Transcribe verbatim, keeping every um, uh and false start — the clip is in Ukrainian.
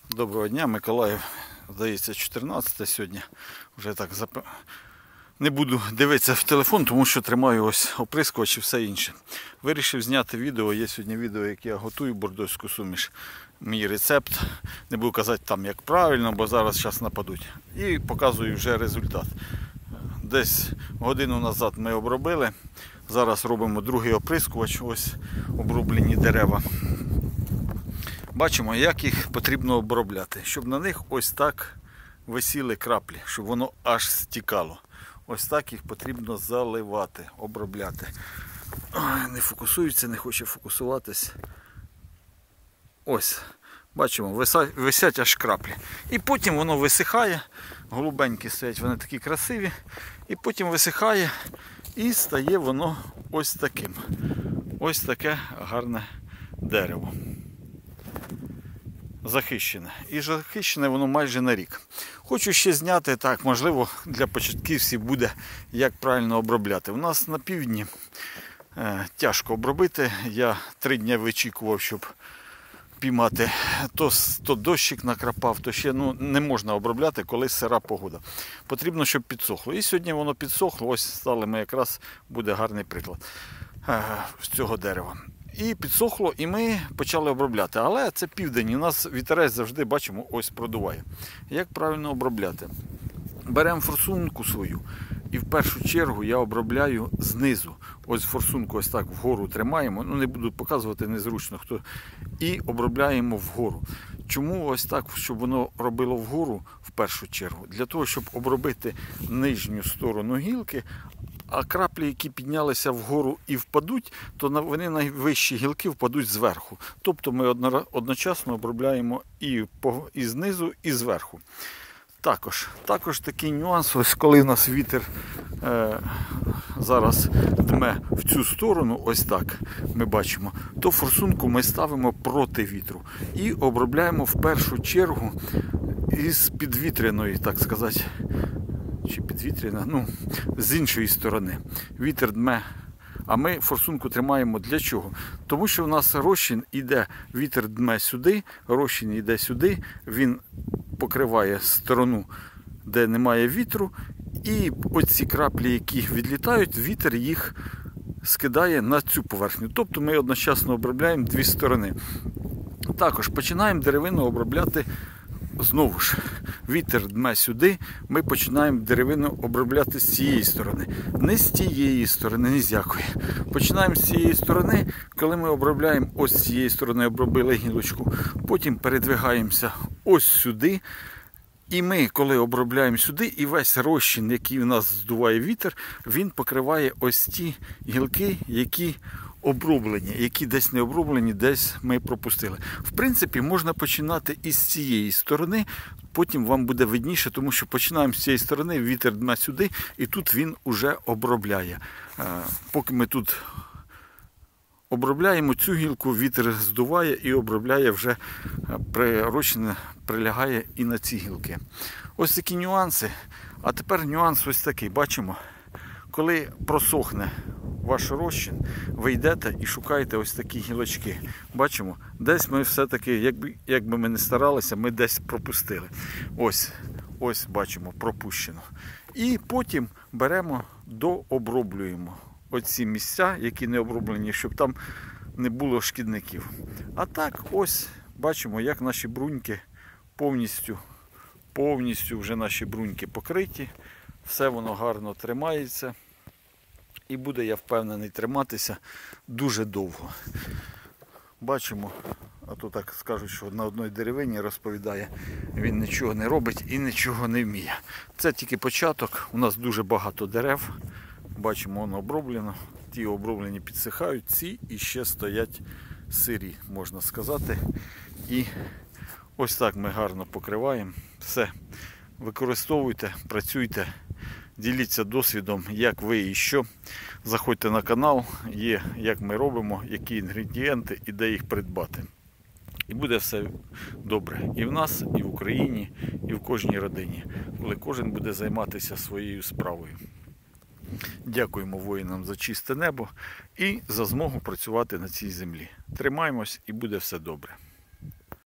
Доброго дня, Миколаїв, здається, чотирнадцяте сьогодні. Вже так зап... Не буду дивитися в телефон, тому що тримаю ось оприскувач і все інше. Вирішив зняти відео. Є сьогодні відео, як я готую бордоську суміш. Мій рецепт. Не буду казати там як правильно, бо зараз час нападуть. І показую вже результат. Десь годину назад ми обробили. Зараз робимо другий оприскувач. Ось оброблені дерева. Бачимо, як їх потрібно обробляти, щоб на них ось так висіли краплі, щоб воно аж стікало. Ось так їх потрібно заливати, обробляти. Ой, не фокусується, не хоче фокусуватись. Ось, бачимо, висять аж краплі. І потім воно висихає, голубенькі стоять, вони такі красиві. І потім висихає і стає воно ось таким. Ось таке гарне дерево. Захищене. І захищене воно майже на рік. Хочу ще зняти, так, можливо, для початківців буде, як правильно обробляти. У нас на півдні е, тяжко обробити. Я три дні вичікував, щоб піймати. То, то дощик накрапав, то ще ну, не можна обробляти, коли сира погода. Потрібно, щоб підсохло. І сьогодні воно підсохло. Ось стали ми якраз, буде гарний приклад е, з цього дерева. І підсохло, і ми почали обробляти. Але це південь, у нас вітерець завжди, бачимо, ось продуває. Як правильно обробляти? Беремо форсунку свою і в першу чергу я обробляю знизу. Ось форсунку ось так вгору тримаємо, ну не буду показувати, незручно хто. І обробляємо вгору. Чому ось так, щоб воно робило вгору в першу чергу? Для того, щоб обробити нижню сторону гілки, а краплі, які піднялися вгору і впадуть, то вони найвищі гілки впадуть зверху. Тобто ми одночасно обробляємо і, і знизу, і зверху. Також, також такий нюанс, ось коли у нас вітер е, зараз дме в цю сторону, ось так ми бачимо, то форсунку ми ставимо проти вітру. І обробляємо в першу чергу із підвітряної, так сказати, чи підвітряна, ну, з іншої сторони. Вітер дме, а ми форсунку тримаємо для чого? Тому що у нас розчин іде, вітер дме сюди, розчин іде сюди, він покриває сторону, де немає вітру, і оці краплі, які відлітають, вітер їх скидає на цю поверхню. Тобто ми одночасно обробляємо дві сторони. Також починаємо деревину обробляти. Знову ж, вітер дме сюди, ми починаємо деревину обробляти з цієї сторони. Не з тієї сторони, ні з якої. Починаємо з цієї сторони, коли ми обробляємо ось з цієї сторони, обробили гілочку, потім передвигаємося ось сюди. І ми, коли обробляємо сюди, і весь розчин, який у нас здуває вітер, він покриває ось ті гілки, які оброблені, які десь не оброблені, десь ми пропустили. В принципі, можна починати із цієї сторони, потім вам буде видніше, тому що починаємо з цієї сторони, вітер дме сюди, і тут він уже обробляє. Поки ми тут обробляємо цю гілку, вітер здуває і обробляє вже розчин, прилягає і на ці гілки. Ось такі нюанси. А тепер нюанс ось такий, бачимо, коли просохне ваш розчин, ви йдете і шукаєте ось такі гілочки. Бачимо, десь ми все-таки, якби, якби ми не старалися, ми десь пропустили. Ось, ось бачимо, пропущено. І потім беремо, дооброблюємо оці місця, які не оброблені, щоб там не було шкідників. А так, ось, бачимо, як наші бруньки повністю, повністю вже наші бруньки покриті. Все воно гарно тримається. І буде, я впевнений, триматися дуже довго. Бачимо, а то так скажуть, що на одній деревині розповідає, він нічого не робить і нічого не вміє. Це тільки початок, у нас дуже багато дерев. Бачимо, воно оброблено, ті оброблені підсихають, ці іще стоять сирі, можна сказати. І ось так ми гарно покриваємо. Все, використовуйте, працюйте. Діліться досвідом, як ви і що. Заходьте на канал, є, як ми робимо, які інгредієнти і де їх придбати. І буде все добре і в нас, і в Україні, і в кожній родині, коли кожен буде займатися своєю справою. Дякуємо воїнам за чисте небо і за змогу працювати на цій землі. Тримаємось і буде все добре.